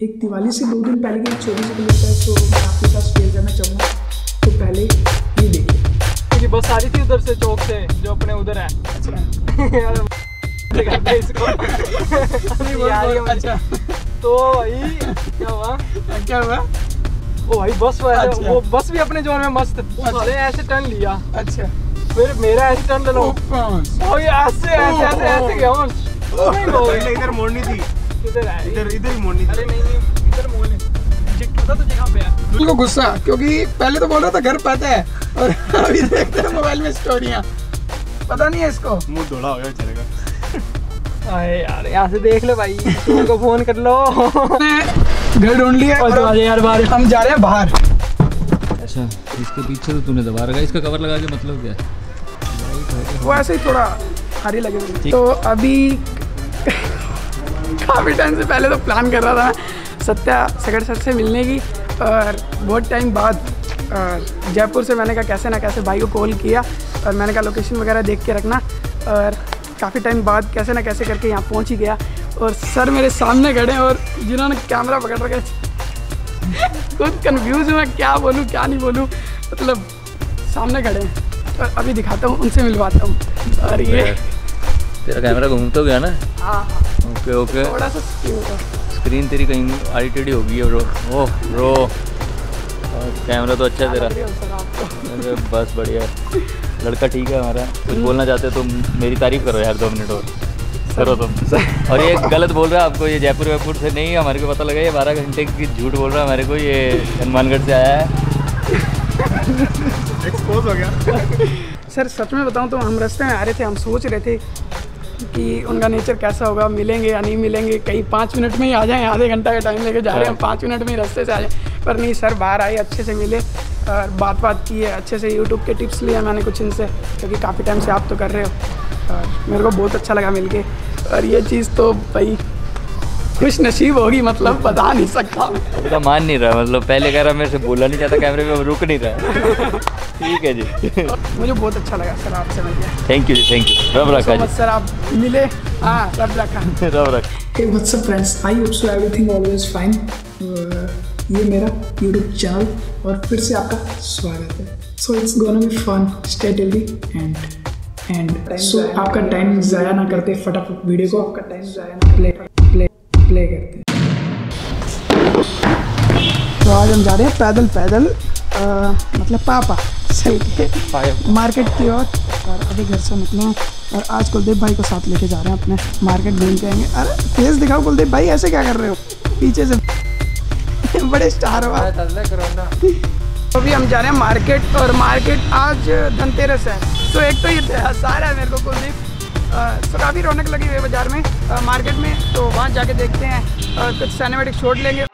एक दिवाली से 2 दिन पहले की एक छोटी सी क्लिप है, तो मैं आपके साथ शेयर करना चाहूँगा। तो पहले ये देखिए, बस आ रही थी उधर से, चौक से, जो अपने उधर है। अच्छा तो भाई क्या हुआ ओ भाई बस अच्छा। वो बस भी अपने जोन में मस्त साले ऐसे टर्न लिया। अच्छा फिर मेरा ऐसे टर्न ले लो, ओ ये ऐसे ऐसे ऐसे ऐसे गया हूं। इधर मोड़नी थी, किधर है? इधर ही मोड़नी थी। अरे नहीं इधर मोड़नी। चेक पता तुझे कहां पे है? उनको गुस्सा, क्योंकि पहले तो बोल रहा था घर पता है, और अभी देखते हैं मोबाइल में स्टोरियां। पता नहीं है इसको, मुंह धोला हो गया चलेगा। अरे यार यहाँ से देख लो भाई, उनको फोन कर लो। घर ढूंढ लिया और यार बाहर हम जा रहे हैं बाहर। अच्छा इसके पीछे तो तूने दबा रखा, इसका कवर लगा के मतलब क्या है? वो ऐसे ही थोड़ा हरी लगे हुए। तो अभी काफ़ी टाइम से पहले तो प्लान कर रहा था सत्या सगर सर से मिलने की, और बहुत टाइम बाद जयपुर से मैंने कहा कैसे ना कैसे भाई को कॉल किया, और मैंने कहा लोकेशन वगैरह देख के रखना, और काफ़ी टाइम बाद कैसे ना कैसे करके यहाँ पहुँच ही गया। और सर मेरे सामने खड़े, और जिन्होंने कैमरा पकड़ रखा है, खुद कंफ्यूज हूँ मैं क्या बोलूँ क्या नहीं बोलूँ, मतलब सामने खड़े हैं। और अभी दिखाता हूँ, उनसे मिलवाता हूँ। और ये तेरा कैमरा घूम तो गया ना? हाँ ओके ओके, थोड़ा सा स्क्रीन तेरी कहीं आड़ी टेढ़ी होगी है ब्रो। ओह ब्रो, कैमरा तो अच्छा है तेरा। अरे बस बढ़िया, लड़का ठीक है हमारा। कुछ बोलना चाहते हो तो मेरी तारीफ करो यार, 2 मिनट और करो तुम। और ये गलत बोल रहा है आपको, ये जयपुर वेयपुर से नहीं, हमारे को पता लगा ये 12 घंटे की झूठ बोल रहा है हमारे को, ये हनुमानगढ़ से आया है। एक्सपोज हो गया। सर सच में बताऊं तो हम रास्ते में आ रहे थे, हम सोच रहे थे कि उनका नेचर कैसा होगा, मिलेंगे या नहीं मिलेंगे, कहीं 5 मिनट में ही आ जाएं, आधे घंटा का टाइम लेके जा रहे हैं हम, 5 मिनट में ही रास्ते से आ जाएं। पर नहीं सर, बाहर आए, अच्छे से मिले और बात की है, अच्छे से यूट्यूब के टिप्स लिए मैंने कुछ इनसे, क्योंकि काफ़ी टाइम से आप तो कर रहे हो, और मेरे को बहुत अच्छा लगा मिलके। और ये चीज़ तो भाई खुश नसीब होगी, मतलब बता नहीं सकता। तो मान नहीं रहा, मतलब पहले कह रहा मेरे से बोलना नहीं चाहता कैमरे में, रुक नहीं रहा। ठीक है जी। मुझे बहुत अच्छा लगा सर आपसे मिलकर। थैंक यू जी, थैंक यू। रब रखा जी सर, आप मिले। हाँ रब रखा। रब रखा। Hey, what's up friends? I hope so everything always fine. ये मेरा YouTube चैनल और फिर से आपका स्वागत है। So it's gonna be fun. Stay till the end. So आपका टाइम ज़ाया ना करते, फटाफट वीडियो को आपका टाइम ज़ाया ना प्ले करते हैं। तो आज हम जा रहे हैं पैदल मतलब पापा चल के मार्केट की ओर, और अभी घर से निकले हैं, और आज कुलदीप भाई को साथ लेके जा रहे हैं अपने, मार्केट घूम के आएंगे। अरे फेस दिखाओ कुलदीप भाई, ऐसे क्या कर रहे हो पीछे से? बड़े स्टार हो आप। तो अभी हम जा रहे हैं मार्केट, और मार्केट आज धनतेरस है, तो एक तो ये सारा है मेरे को कुलदीप, तो काफ़ी रौनक लगी हुई है बाज़ार में, मार्केट में। तो वहाँ जाके देखते हैं और कुछ सिनेमैटिक शॉट लेंगे।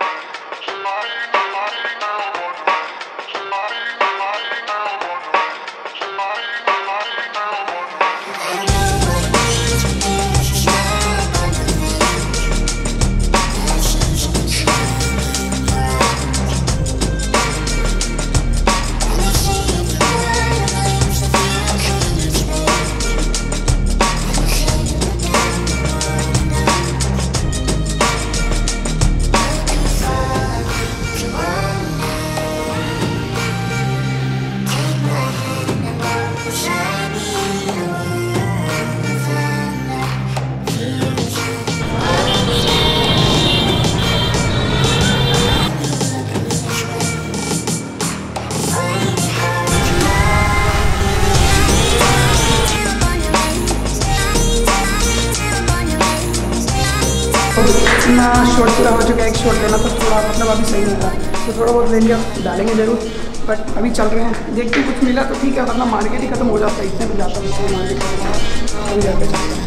इतना शॉर्ट पूरा हो चुका है, एक शॉर्ट लेना तो थोड़ा मतलब अभी सही नहीं था, तो थोड़ा बहुत ले लिया, डालेंगे ज़रूर, बट अभी चल रहे हैं, देखते कुछ मिला तो ठीक है, वरना मार्केट ही खत्म हो जाता है, इतने में जाता है मार्केट अभी जाके चलता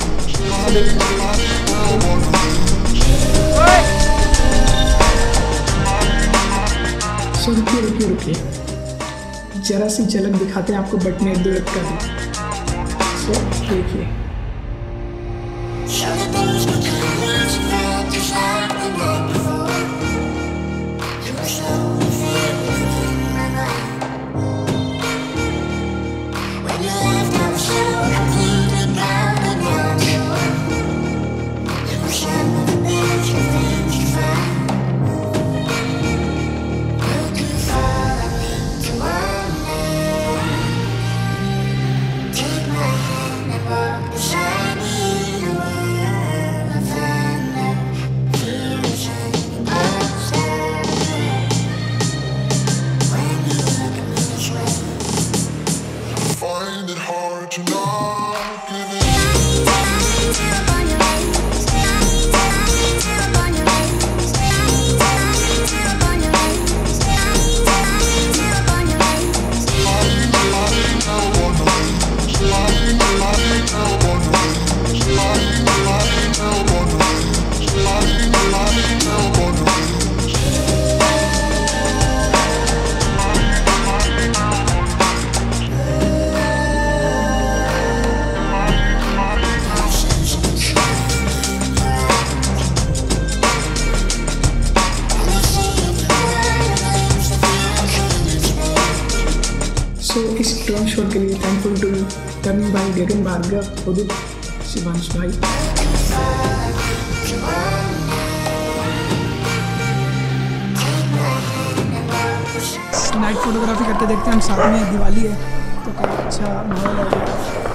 है। सो रुकिए, जरा सी झलक दिखाते हैं आपको बटने दुलट का भी। सो देखिए, एम गेटुन भार्गव उदित शिवांश भाई। नाइट फोटोग्राफी करके देखते हैं हम, साथ में दिवाली है तो काफ़ी अच्छा माहौल है।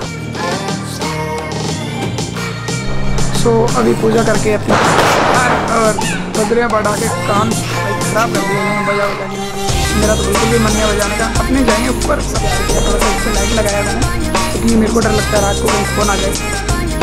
सो अभी पूजा करके अपनी और बजरियाँ बढ़ा के काम खराब कर दिया मैंने बजा बजा के। मेरा तो बिल्कुल भी मन नहीं बजाने का। अपने जाएंगे ऊपर थोड़ा सा इससे लाइट लगाया मैंने, क्योंकि मेरे को डर लगता है रात को कहीं फोन आ जाए।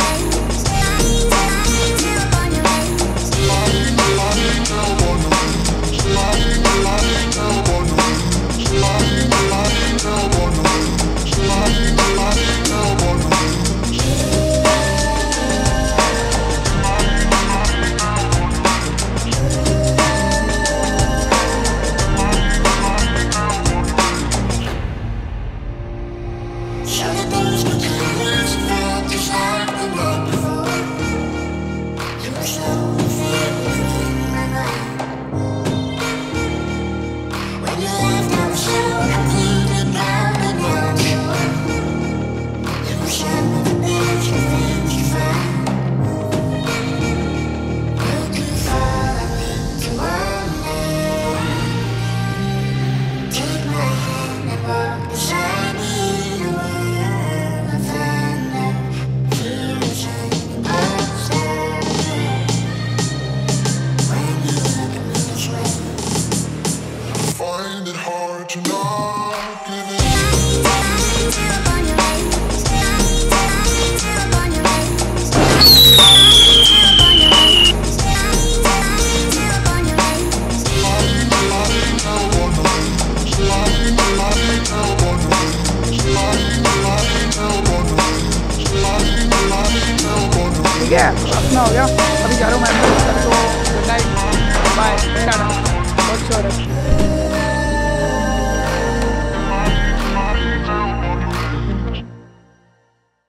ठीक है, अपना हो गया। अभी जा रहा हूँ मैं, तो गुड नाइट, बाय, टाटा, बहुत शोर है।